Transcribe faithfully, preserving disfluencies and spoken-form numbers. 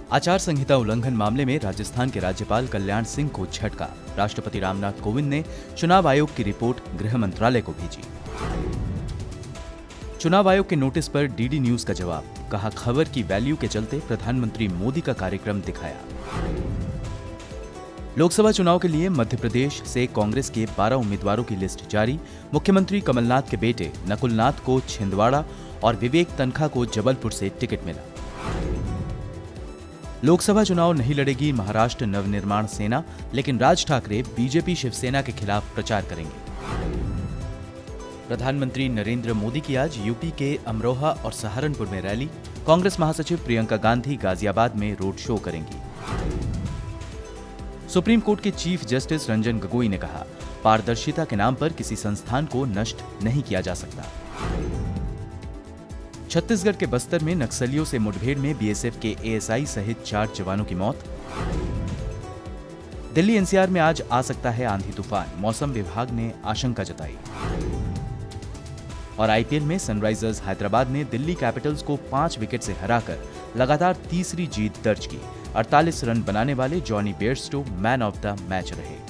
आचार संहिता उल्लंघन मामले में राजस्थान के राज्यपाल कल्याण सिंह को झटका। राष्ट्रपति रामनाथ कोविंद ने चुनाव आयोग की रिपोर्ट गृह मंत्रालय को भेजी। चुनाव आयोग के नोटिस पर डीडी न्यूज का जवाब, कहा खबर की वैल्यू के चलते प्रधानमंत्री मोदी का कार्यक्रम दिखाया। लोकसभा चुनाव के लिए मध्य प्रदेश से कांग्रेस के बारह उम्मीदवारों की लिस्ट जारी। मुख्यमंत्री कमलनाथ के बेटे नकुलनाथ को छिंदवाड़ा और विवेक तनखा को जबलपुर से टिकट मिला। लोकसभा चुनाव नहीं लड़ेगी महाराष्ट्र नवनिर्माण सेना, लेकिन राज ठाकरे बीजेपी शिवसेना के खिलाफ प्रचार करेंगे। प्रधानमंत्री नरेंद्र मोदी की आज यूपी के अमरोहा और सहारनपुर में रैली। कांग्रेस महासचिव प्रियंका गांधी गाजियाबाद में रोड शो करेंगी। सुप्रीम कोर्ट के चीफ जस्टिस रंजन गोगोई ने कहा, पारदर्शिता के नाम पर किसी संस्थान को नष्ट नहीं किया जा सकता। छत्तीसगढ़ के बस्तर में नक्सलियों से मुठभेड़ में बीएसएफ के एएसआई सहित चार जवानों की मौत। दिल्ली एनसीआर में आज आ सकता है आंधी तूफान, मौसम विभाग ने आशंका जताई। और आईपीएल में सनराइजर्स हैदराबाद ने दिल्ली कैपिटल्स को पांच विकेट से हराकर लगातार तीसरी जीत दर्ज की। अड़तालीस रन बनाने वाले Jonny Bairstow man of the match रहे।